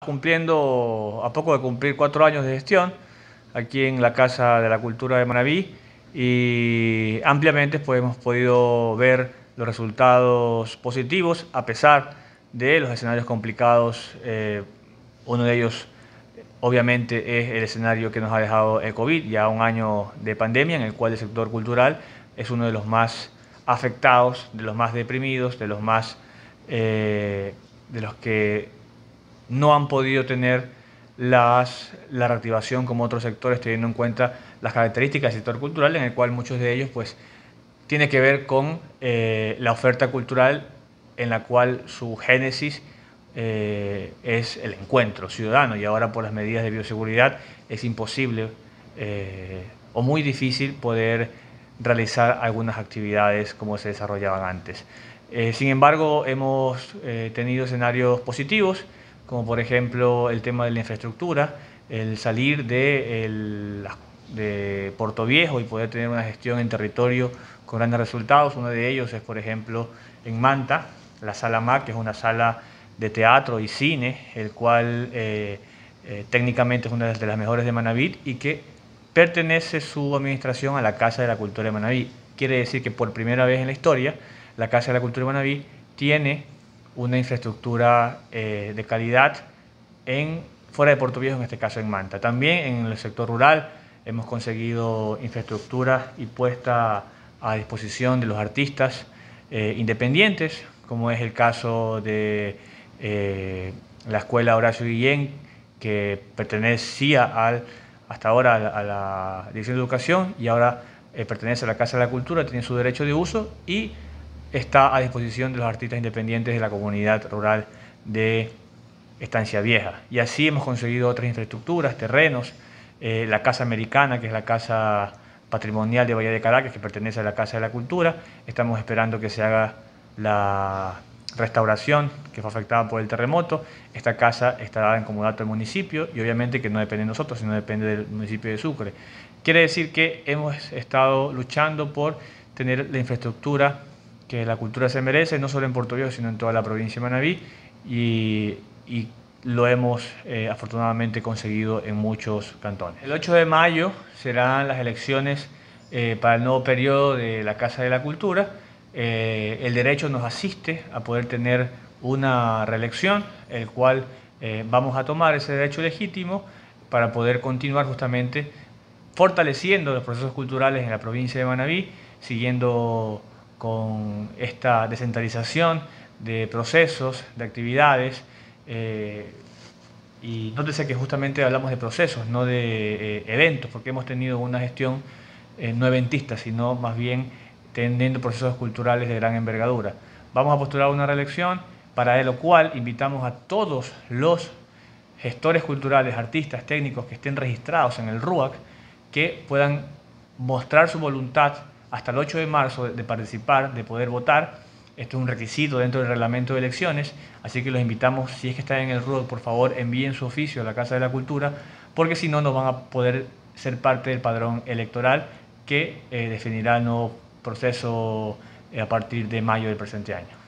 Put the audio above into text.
Cumpliendo, a poco de cumplir 4 años de gestión aquí en la Casa de la Cultura de Manabí, y ampliamente pues hemos podido ver los resultados positivos a pesar de los escenarios complicados. Uno de ellos obviamente es el escenario que nos ha dejado el COVID, ya un año de pandemia en el cual el sector cultural es uno de los más afectados, de los más deprimidos, de los que no han podido tener la reactivación como otros sectores, teniendo en cuenta las características del sector cultural, en el cual muchos de ellos pues tiene que ver con la oferta cultural, en la cual su génesis es el encuentro ciudadano, y ahora por las medidas de bioseguridad es imposible o muy difícil poder realizar algunas actividades como se desarrollaban antes. Sin embargo, hemos tenido escenarios positivos, como por ejemplo el tema de la infraestructura, el salir de Portoviejo y poder tener una gestión en territorio con grandes resultados. Uno de ellos es, por ejemplo, en Manta, la Sala MAC, que es una sala de teatro y cine, el cual técnicamente es una de las mejores de Manabí y que pertenece su administración a la Casa de la Cultura de Manabí. Quiere decir que por primera vez en la historia, la Casa de la Cultura de Manabí tiene una infraestructura de calidad fuera de Portoviejo, en este caso en Manta. También en el sector rural hemos conseguido infraestructura y puesta a disposición de los artistas independientes, como es el caso de la Escuela Horacio Guillén, que pertenecía hasta ahora a la Dirección de Educación y ahora pertenece a la Casa de la Cultura, tiene su derecho de uso y está a disposición de los artistas independientes de la comunidad rural de Estancia Vieja. Y así hemos conseguido otras infraestructuras, terrenos, la Casa Americana, que es la casa patrimonial de Bahía de Caracas, que pertenece a la Casa de la Cultura. Estamos esperando que se haga la restauración que fue afectada por el terremoto. Esta casa estará en comodato del municipio y obviamente que no depende de nosotros, sino depende del municipio de Sucre. Quiere decir que hemos estado luchando por tener la infraestructura que la cultura se merece, no solo en Portoviejo, sino en toda la provincia de Manabí, y lo hemos afortunadamente conseguido en muchos cantones. El 8 de mayo serán las elecciones para el nuevo periodo de la Casa de la Cultura. El derecho nos asiste a poder tener una reelección, el cual vamos a tomar ese derecho legítimo para poder continuar justamente fortaleciendo los procesos culturales en la provincia de Manabí, siguiendo con esta descentralización de procesos, de actividades. Y nótese que justamente hablamos de procesos, no de eventos, porque hemos tenido una gestión no eventista, sino más bien teniendo procesos culturales de gran envergadura. Vamos a postular una reelección, para lo cual invitamos a todos los gestores culturales, artistas, técnicos que estén registrados en el RUAC, que puedan mostrar su voluntad hasta el 8 de marzo de participar, de poder votar. Esto es un requisito dentro del reglamento de elecciones, así que los invitamos, si es que están en el RUAC, por favor envíen su oficio a la Casa de la Cultura, porque si no, no van a poder ser parte del padrón electoral que definirá el nuevo proceso a partir de mayo del presente año.